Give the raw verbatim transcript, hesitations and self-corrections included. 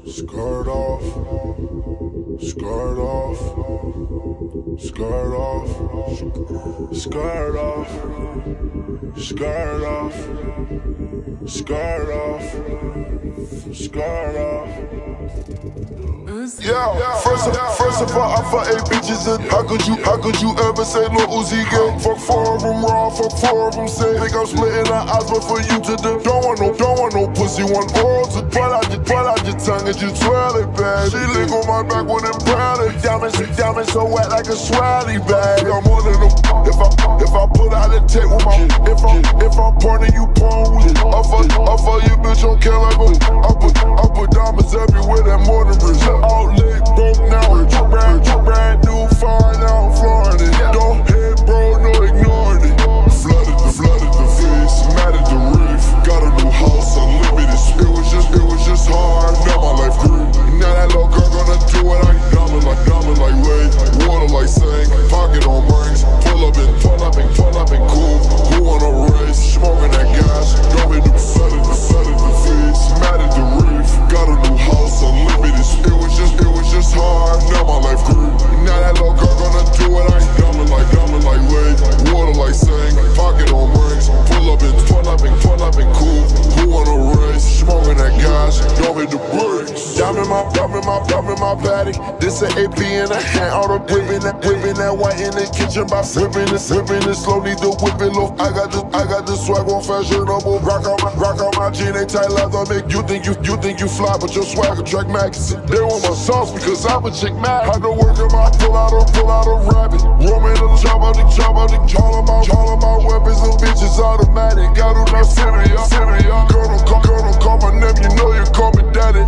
Skirt off, skirt off, skirt off, skirt off, skirt off, skirt off, skirt off. Yeah, first of, first of all, I fuck eight bitches and how could you, how could you ever say Lil Uzi gay? Fuck four of them raw, fuck four of them say. Think I'm splitting the eyes, but for you to do. Don't want no, don't want no pussy, want oral to pull out your, pull out your tongue and you twirl it bad. She lick on my back when I'm proud of diamonds, diamonds so wet like a swally bag. I'm more than a, if I, if I put out a tape with my, if I'm, if I'm pointing you porn with. I fuck, I fuck your bitch on kill like a, I put, I put diamonds everywhere that more than bridge. All lit, broke now, brand, brand new, fine now, I'm flooring it. Don't hit, bro, no ignoring it. Flooded the, flooded the face, matted the reef. Got a new house, unlimited. It was just, it was just hard. Now my life grew. Now that little girl gonna do it. I diamond like, diamond like Wade, water like sink, pocket on rings. Pull up and, pull up and, pull up and cool. Who wanna race? Smoking that gas. Don't hit the, flooded the, flooded the face, matted the reef. Got a new house, unlimited. It was just, it was just hard. Now my life grew. Now that little girl gonna do it. I diamond like, diamond like Wade, water like sink, pocket on rings. Pull up and, pull up and, pull up and cool. Who wanna race? Smoking that gas. Don't hit the brakes. Diamond my, diamond my, diamond my paddock. This an A P in a hand. All the whipping that, whipping that white in the kitchen by whipping it, whipping it slow. Need to whip it low. I got the, I got the swag on fashionable. Rock on my, rock on my jean. They tight leather. Make you think you, you think you fly, but your swag attract magazine. They want my sauce because I'm a chick mad. I go work in my, pull out a, pull out a rabbit. Roman in the chop out the, chop out the, call them out, call them out weapons. Them bitches automatic. Got to not Syria, Syria. Girl don't call, girl don't call my name. You know you call me daddy.